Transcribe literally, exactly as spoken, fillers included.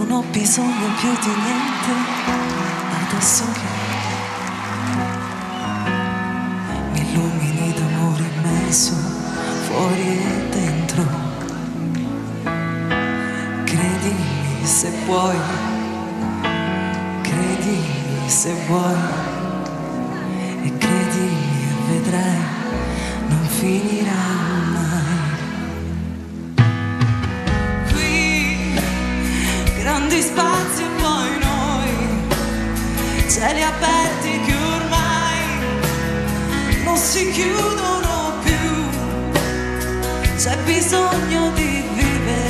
non ho bisogno più di niente adesso che mi illumini d'amore immenso fuori e dentro. Credimi se puoi, credimi se vuoi e credimi e vedrai non finirà mai. Grandi spazi e poi noi, cieli aperti che ormai non si chiudono più, c'è bisogno di vivere